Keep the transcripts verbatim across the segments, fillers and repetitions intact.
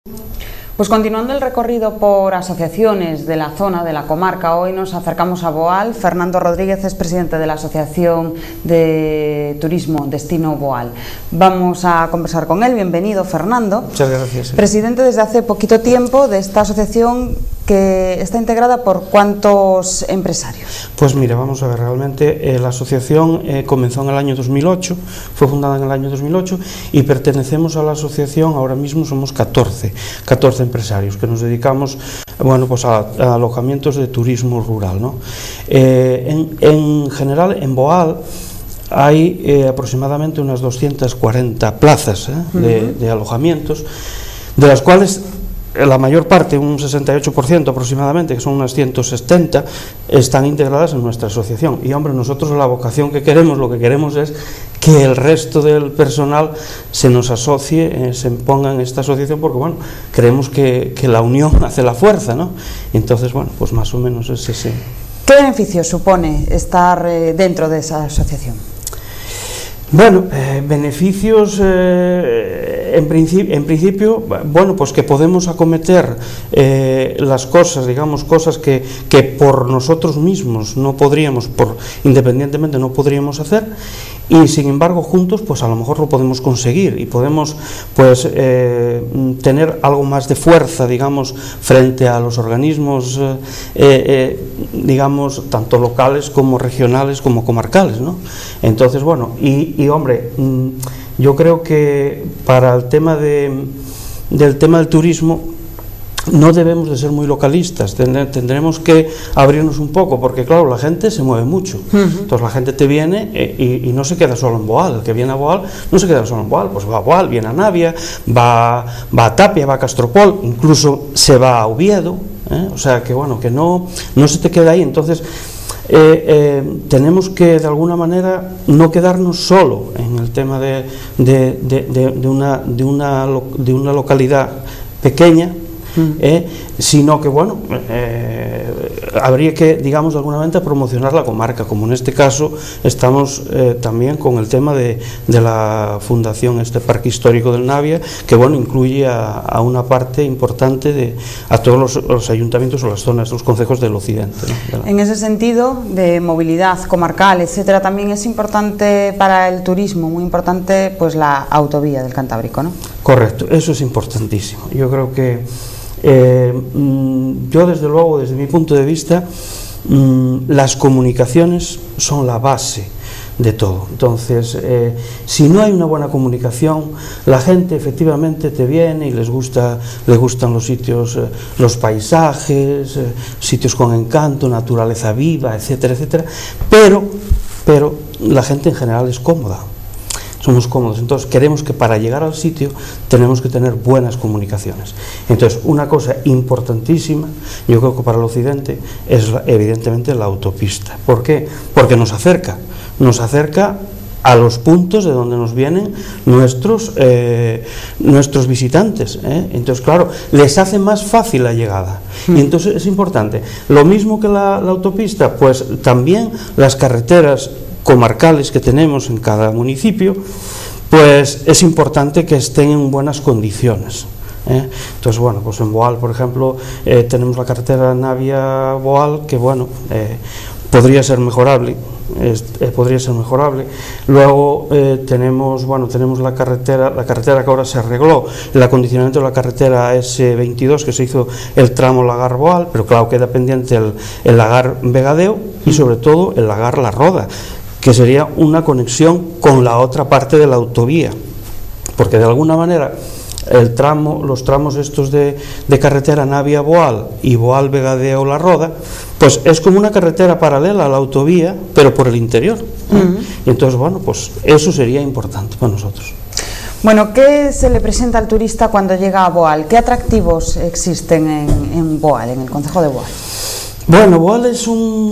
Pues continuando el recorrido por asociaciones de la zona, de la comarca, hoy nos acercamos a Boal. Fernando Rodríguez es presidente de la Asociación de Turismo Destino Boal. Vamos a conversar con él. Bienvenido, Fernando. Muchas gracias. Presidente desde hace poquito tiempo de esta asociación que está integrada por ¿cuántos empresarios? Pues mira, vamos a ver, realmente eh, la asociación eh, comenzó en el año dos mil ocho, fue fundada en el año dos mil ocho y pertenecemos a la asociación, ahora mismo somos catorce, catorce empresarios que nos dedicamos, bueno, pues a, a alojamientos de turismo rural, ¿no? Eh, en, en general, en Boal hay eh, aproximadamente unas doscientas cuarenta plazas eh, de, uh-huh. de alojamientos, de las cuales la mayor parte, un sesenta y ocho por ciento aproximadamente, que son unas ciento setenta, están integradas en nuestra asociación. Y hombre, nosotros la vocación que queremos, lo que queremos es que el resto del personal se nos asocie, eh, se ponga en esta asociación, porque bueno, creemos que, que la unión hace la fuerza, ¿no? Entonces, bueno, pues más o menos es ese. ¿Qué beneficios supone estar eh, dentro de esa asociación? Bueno, eh, beneficios eh, en, principi en principio, bueno, pues que podemos acometer eh, las cosas, digamos, cosas que, que por nosotros mismos no podríamos, por independientemente no podríamos hacer, y sin embargo juntos pues a lo mejor lo podemos conseguir y podemos pues eh, tener algo más de fuerza, digamos, frente a los organismos eh, eh, digamos, tanto locales como regionales como comarcales, ¿no? Entonces, bueno, y, y hombre, yo creo que para el tema de, del tema del turismo no debemos de ser muy localistas, tendremos que abrirnos un poco, porque claro, la gente se mueve mucho. Uh-huh. Entonces la gente te viene eh, y, y no se queda solo en Boal. El que viene a Boal no se queda solo en Boal, pues va a Boal, viene a Navia, va, va a Tapia, va a Castropol, incluso se va a Oviedo, ¿eh? O sea que bueno, que no, no se te queda ahí. Entonces eh, eh, tenemos que de alguna manera no quedarnos solo en el tema de, de, de, de, de, una, de, una, de una localidad pequeña, Eh, sino que bueno, eh, habría que, digamos, de alguna manera promocionar la comarca, como en este caso estamos eh, también con el tema de, de la fundación, este parque histórico del Navia, que bueno, incluye a, a una parte importante de, a todos los, los ayuntamientos o las zonas, los concejos del occidente, ¿no? En ese sentido, de movilidad comarcal, etcétera, también es importante para el turismo, muy importante pues la autovía del Cantábrico, ¿no? Correcto, eso es importantísimo. Yo creo que Eh, yo desde luego, desde mi punto de vista, mmm, las comunicaciones son la base de todo. Entonces, eh, si no hay una buena comunicación, la gente efectivamente te viene y les gusta, les gustan los sitios, eh, los paisajes, eh, sitios con encanto, naturaleza viva, etcétera, etcétera, pero, pero la gente en general es cómoda. Somos cómodos, entonces queremos que para llegar al sitio tenemos que tener buenas comunicaciones. Entonces, una cosa importantísima, yo creo que para el occidente, es evidentemente la autopista. ¿Por qué? Porque nos acerca, nos acerca a los puntos de donde nos vienen nuestros, eh, nuestros visitantes, ¿eh? Entonces, claro, les hace más fácil la llegada. Y entonces es importante. Lo mismo que la, la autopista, pues también las carreteras comarcales que tenemos en cada municipio, pues es importante que estén en buenas condiciones, ¿eh? Entonces, bueno, pues en Boal, por ejemplo, eh, tenemos la carretera Navia-Boal, que bueno, eh, podría ser mejorable, es, eh, podría ser mejorable. Luego eh, tenemos, bueno, tenemos la carretera, la carretera que ahora se arregló, el acondicionamiento de la carretera ese veintidós, que se hizo el tramo Lagar-Boal, pero claro, queda pendiente el, el Lagar-Vegadeo y sobre todo el Lagar-La Roda, que sería una conexión con la otra parte de la autovía, porque de alguna manera el tramo, los tramos estos de, de carretera Navia-Boal y Boal-Vegadeo-La Roda, pues es como una carretera paralela a la autovía, pero por el interior, ¿eh? Uh-huh. Y entonces, bueno, pues eso sería importante para nosotros. Bueno, ¿qué se le presenta al turista cuando llega a Boal? ¿Qué atractivos existen en, en Boal, en el concejo de Boal? Bueno, Boal es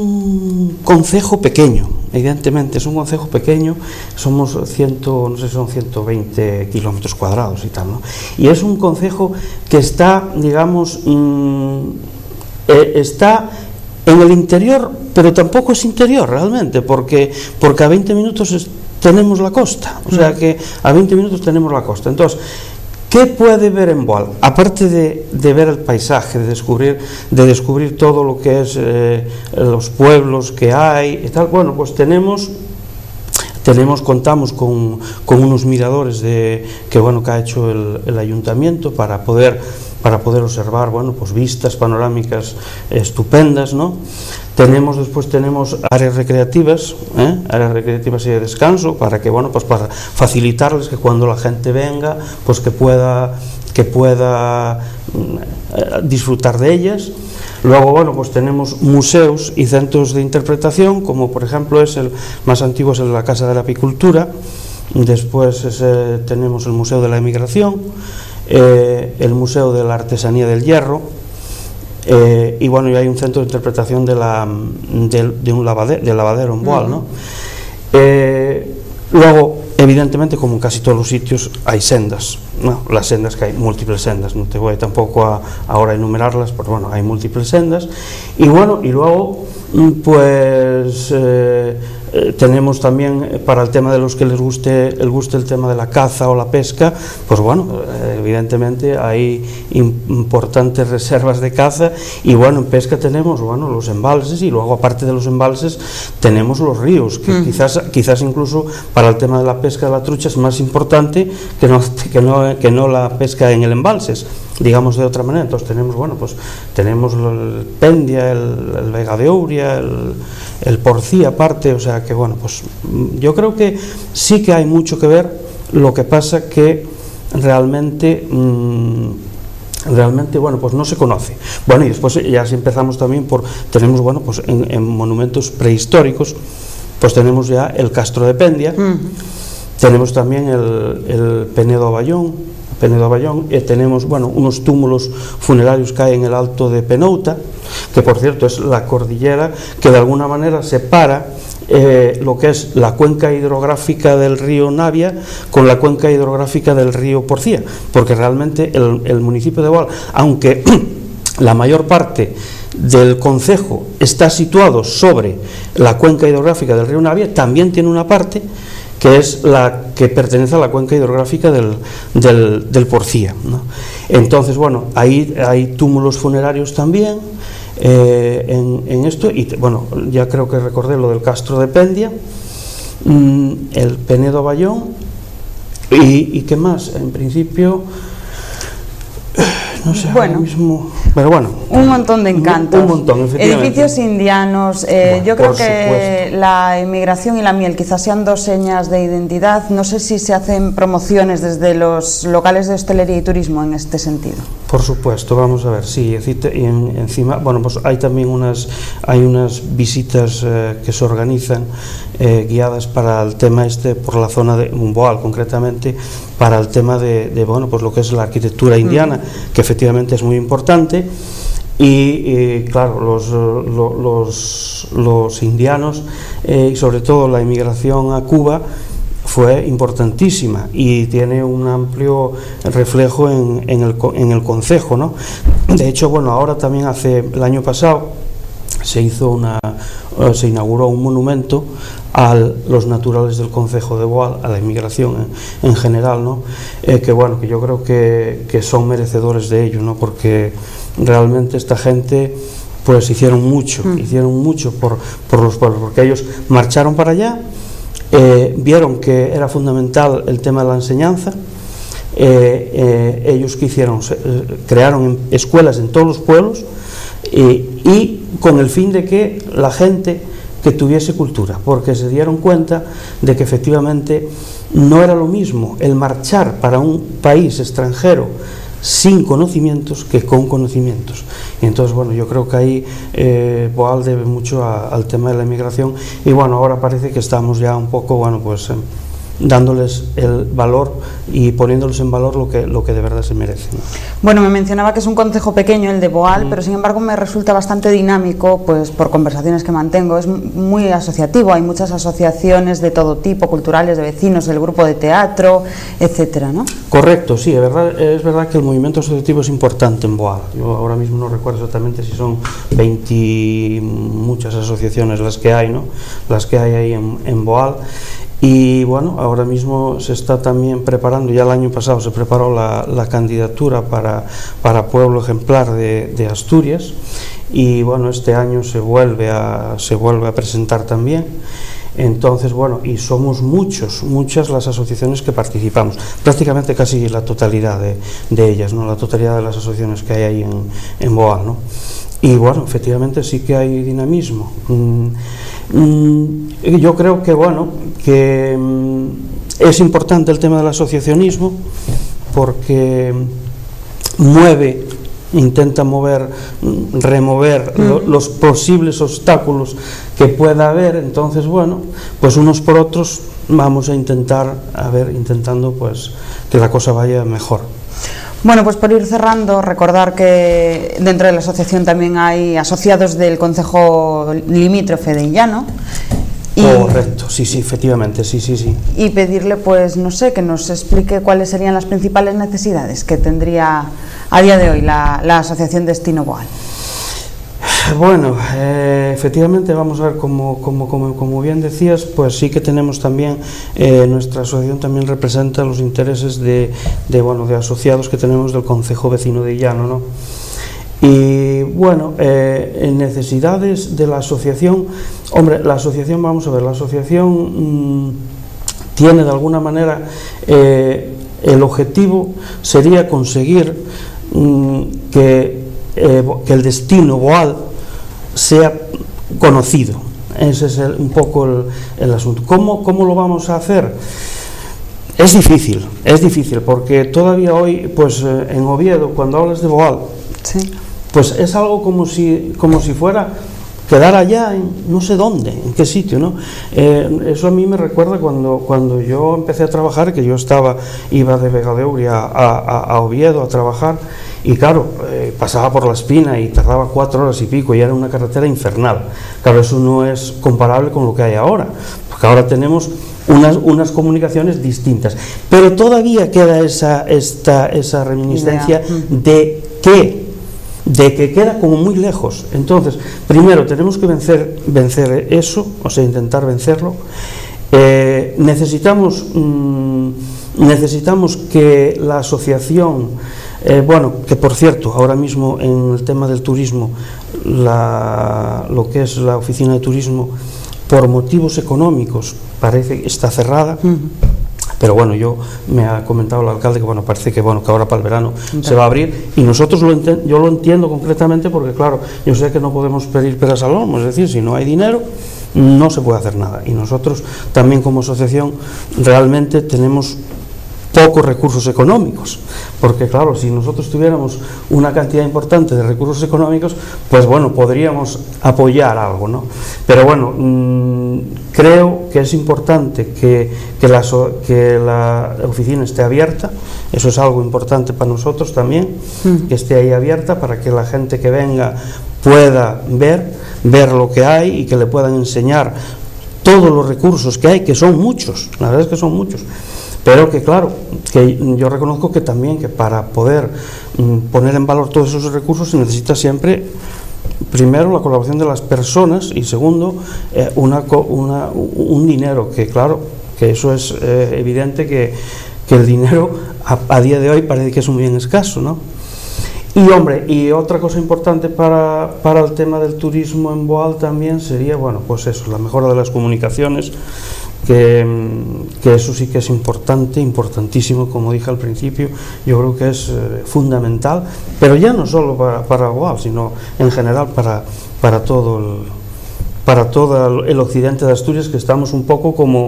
un concejo pequeño, evidentemente es un concejo pequeño, somos ciento, no sé, son ciento veinte kilómetros cuadrados y tal, ¿no? Y es un concejo que está, digamos, mmm, eh, está en el interior, pero tampoco es interior realmente, porque, porque a veinte minutos es, tenemos la costa, o sea que a veinte minutos tenemos la costa. Entonces, ¿Qué puede ver en Boal? Aparte de, de ver el paisaje, de descubrir, de descubrir todo lo que es eh, los pueblos que hay y tal, bueno, pues tenemos... Tenemos, contamos con, con unos miradores de, que, bueno, que ha hecho el, el ayuntamiento para poder, para poder observar, bueno, pues vistas panorámicas estupendas, ¿no? Tenemos, después tenemos áreas recreativas, ¿eh? áreas recreativas y de descanso, para que, bueno, pues para facilitarles que cuando la gente venga, pues que pueda, que pueda eh, disfrutar de ellas. Luego, bueno, pues tenemos museos y centros de interpretación, como por ejemplo es el más antiguo, es el de la Casa de la Apicultura. Después es, eh, tenemos el Museo de la Emigración, eh, el Museo de la Artesanía del Hierro, eh, y bueno, y hay un centro de interpretación de, la, de, de un lavadero, de lavadero en Boal, ¿no? Eh, luego, evidentemente, como en casi todos los sitios, hay sendas, ¿no? Las sendas, que hay múltiples sendas, no te voy tampoco a, ahora a enumerarlas, pero bueno, hay múltiples sendas. Y bueno, y luego, pues eh, eh, tenemos también, para el tema de los que les guste, les guste el tema de la caza o la pesca, pues bueno, eh, evidentemente hay importantes reservas de caza, y bueno, en pesca tenemos, bueno, los embalses, y luego aparte de los embalses tenemos los ríos, que mm. quizás, quizás incluso para el tema de la pesca de la trucha es más importante que no, que no, que no la pesca en el embalses, digamos de otra manera. Entonces tenemos, bueno, pues tenemos el Pendia, el, el Vega de Ouria, el, el Porcí aparte, o sea que bueno, pues yo creo que sí que hay mucho que ver, lo que pasa que realmente mmm, realmente, bueno, pues no se conoce. Bueno, y después ya si empezamos también por, tenemos, bueno, pues en, en monumentos prehistóricos, pues tenemos ya el Castro de Pendia, uh-huh. tenemos también el, el Penedo Aballón, Penedo Aballón, eh, tenemos, bueno, unos túmulos funerarios que hay en el Alto de Penouta, que por cierto es la cordillera que de alguna manera separa eh, lo que es la cuenca hidrográfica del río Navia con la cuenca hidrográfica del río Porcía, porque realmente el, el municipio de Boal, aunque la mayor parte del concejo está situado sobre la cuenca hidrográfica del río Navia, también tiene una parte que es la que pertenece a la cuenca hidrográfica del, del, del Porcía, ¿no? Entonces, bueno, ahí hay túmulos funerarios también eh, en, en esto, y bueno, ya creo que recordé lo del Castro de Pendia, mmm, el Penedo Aballón, y, y qué más, en principio... No sé, bueno, ahora mismo, pero bueno, un montón de encantos, un, un montón, efectivamente. Edificios indianos, eh, bueno, yo creo que supuesto. La emigración y la miel quizás sean dos señas de identidad. No sé si se hacen promociones desde los locales de hostelería y turismo en este sentido. Por supuesto, vamos a ver, sí, y en, encima, bueno, pues hay también unas, hay unas visitas eh, que se organizan eh, guiadas para el tema este, por la zona de Boal concretamente, para el tema de, de, bueno, pues lo que es la arquitectura indiana, mm. que efectivamente es muy importante, y, y claro, los, los, los indianos, eh, y sobre todo la inmigración a Cuba, fue importantísima y tiene un amplio reflejo en, en, el, en el concejo, ¿no? De hecho, bueno, ahora también hace el año pasado se hizo una, se inauguró un monumento a los naturales del concejo de Boal, a la inmigración en, en general, ¿no? Eh, que bueno, que yo creo que, que son merecedores de ello, ¿no? Porque realmente esta gente pues hicieron mucho, mm. hicieron mucho por, por los pueblos, porque ellos marcharon para allá. Eh, vieron que era fundamental el tema de la enseñanza, eh, eh, ellos que hicieron, eh, crearon escuelas en todos los pueblos, eh, y con el fin de que la gente que tuviese cultura, porque se dieron cuenta de que efectivamente no era lo mismo el marchar para un país extranjero sin conocimientos que con conocimientos. Y entonces, bueno, yo creo que ahí eh, Boal debe mucho a, al tema de la inmigración, y bueno, ahora parece que estamos ya un poco, bueno, pues eh, dándoles el valor y poniéndoles en valor lo que, lo que de verdad se merecen. Bueno, me mencionaba que es un concejo pequeño el de Boal, mm. pero sin embargo me resulta bastante dinámico, pues por conversaciones que mantengo, es muy asociativo, hay muchas asociaciones de todo tipo, culturales, de vecinos, el grupo de teatro, etcétera, ¿no? Correcto, sí, es verdad, es verdad que el movimiento asociativo es importante en Boal. Yo ahora mismo no recuerdo exactamente si son veinte muchas asociaciones las que hay, ¿no? Las que hay ahí en, en Boal. Y bueno, ahora mismo se está también preparando, ya el año pasado se preparó la, la candidatura para, para Pueblo Ejemplar de, de Asturias, y bueno, este año se vuelve a, se vuelve a presentar también. Entonces, bueno, y somos muchos, muchas las asociaciones que participamos, prácticamente casi la totalidad de, de ellas, ¿no? La totalidad de las asociaciones que hay ahí en, en Boal, ¿no? Y bueno, efectivamente sí que hay dinamismo. Mm, mm, yo creo que, bueno, que mm, es importante el tema del asociacionismo, porque mueve, intenta mover, remover mm. lo, los posibles obstáculos que pueda haber. Entonces, bueno, pues unos por otros vamos a intentar, a ver, intentando pues que la cosa vaya mejor. Bueno, pues por ir cerrando, recordar que dentro de la asociación también hay asociados del concejo limítrofe de Illano. Y, correcto, sí, sí, efectivamente, sí, sí, sí. Y pedirle, pues, no sé, que nos explique cuáles serían las principales necesidades que tendría a día de hoy la, la asociación Destino Boal. Bueno, eh, efectivamente, vamos a ver, como, como, como, como bien decías, pues sí que tenemos también, eh, nuestra asociación también representa los intereses de, de, bueno, de asociados que tenemos del concejo vecino de Illano, ¿no? Y bueno, eh, en necesidades de la asociación, hombre, la asociación, vamos a ver, la asociación mmm, tiene de alguna manera, eh, el objetivo sería conseguir mmm, que, eh, que el destino Boal sea conocido. Ese es el, un poco el, el asunto. ¿Cómo, ¿Cómo lo vamos a hacer? Es difícil, es difícil, porque todavía hoy, pues eh, en Oviedo, cuando hablas de Boal, sí, pues es algo como si, como si fuera quedar allá en no sé dónde, en qué sitio, ¿no? Eh, eso a mí me recuerda cuando, cuando yo empecé a trabajar, que yo estaba, iba de Vega de Auria a, a, a Oviedo a trabajar, y claro, eh, pasaba por La Espina y tardaba cuatro horas y pico, y era una carretera infernal. Claro, eso no es comparable con lo que hay ahora, porque ahora tenemos unas, unas comunicaciones distintas, pero todavía queda esa, esta, esa reminiscencia de que de que queda como muy lejos. Entonces, primero tenemos que vencer, vencer eso, o sea, intentar vencerlo. Eh, necesitamos, mmm, necesitamos que la asociación, eh, bueno, que por cierto, ahora mismo en el tema del turismo, la, lo que es la oficina de turismo, por motivos económicos, parece que está cerrada. Uh-huh. Pero bueno, yo me ha comentado el alcalde que bueno, parece que bueno, que ahora para el verano okay. se va a abrir, y nosotros lo enten, yo lo entiendo concretamente, porque claro, yo sé que no podemos pedir peras al olmo, es decir, si no hay dinero no se puede hacer nada, y nosotros también como asociación realmente tenemos pocos recursos económicos, porque claro, si nosotros tuviéramos una cantidad importante de recursos económicos, pues bueno, podríamos apoyar algo, ¿no? Pero bueno, mmm, creo que es importante que, que, la, que la oficina esté abierta. Eso es algo importante para nosotros también, mm. que esté ahí abierta, para que la gente que venga pueda ver, ver lo que hay, y que le puedan enseñar todos los recursos que hay, que son muchos, la verdad es que son muchos. Pero que claro, que yo reconozco que también que para poder mm, poner en valor todos esos recursos se necesita siempre, primero, la colaboración de las personas, y segundo, eh, una, una, un dinero, que claro, que eso es eh, evidente que, que el dinero a, a día de hoy parece que es un bien escaso, ¿no? Y hombre, y otra cosa importante para, para el tema del turismo en Boal también sería, bueno, pues eso, la mejora de las comunicaciones, Que, que eso sí que es importante, importantísimo, como dije al principio. Yo creo que es eh, fundamental, pero ya no solo para, para Boal, sino en general para, para, todo el, para todo el occidente de Asturias, que estamos un poco como,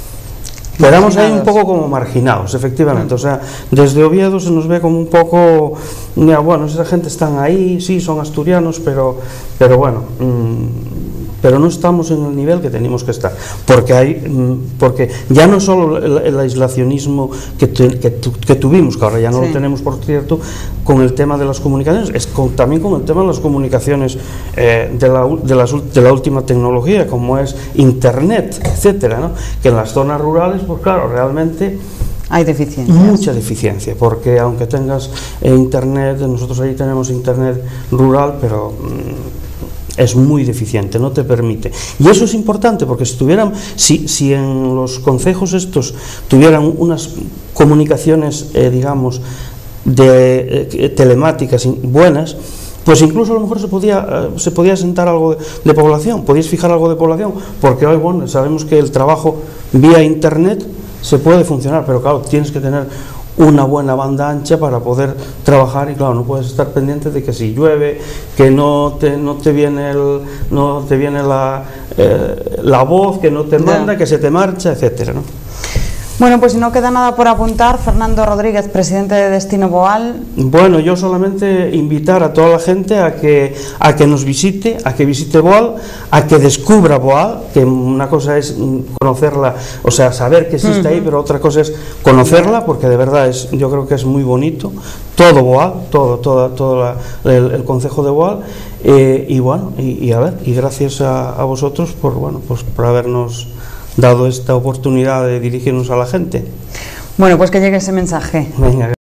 quedamos ahí un poco como marginados, efectivamente. O sea, desde Oviedo se nos ve como un poco, ya, bueno, esa gente están ahí, sí, son asturianos, pero, pero bueno, mmm, pero no estamos en el nivel que tenemos que estar, porque hay, porque ya no solo el, el aislacionismo que, tu, que, tu, que tuvimos, que ahora ya no sí. lo tenemos, por cierto, con el tema de las comunicaciones, es con, también con el tema de las comunicaciones eh, de, la, de, las, de la última tecnología, como es internet, etcétera, ¿no? Que en las zonas rurales, pues claro, realmente hay deficiencia, mucha deficiencia, porque aunque tengas eh, internet, nosotros ahí tenemos internet rural, pero mmm, es muy deficiente, no te permite. Y eso es importante, porque si tuvieran, si, si en los concejos estos tuvieran unas comunicaciones, eh, digamos, de eh, telemáticas buenas, pues incluso a lo mejor se podía, eh, se podía sentar algo de, de población, podíais fijar algo de población, porque hoy, bueno, sabemos que el trabajo vía internet se puede funcionar, pero claro, tienes que tener una buena banda ancha para poder trabajar, y claro, no puedes estar pendiente de que si llueve, que no te, no te viene, el, no te viene la, eh, la voz, que no te manda, yeah. que se te marcha, etcétera, ¿no? Bueno, pues si no queda nada por apuntar, Fernando Rodríguez, presidente de Destino Boal. Bueno, yo solamente invitar a toda la gente a que, a que nos visite, a que visite Boal, a que descubra Boal, que una cosa es conocerla, o sea, saber que existe uh-huh. ahí, pero otra cosa es conocerla, porque de verdad es, yo creo que es muy bonito, todo Boal, todo, todo, todo la, el, el concejo de Boal, eh, y bueno, y, y a ver, y gracias a, a vosotros por, bueno, pues por habernos dado esta oportunidad de dirigirnos a la gente. Bueno, pues que llegue ese mensaje. Venga.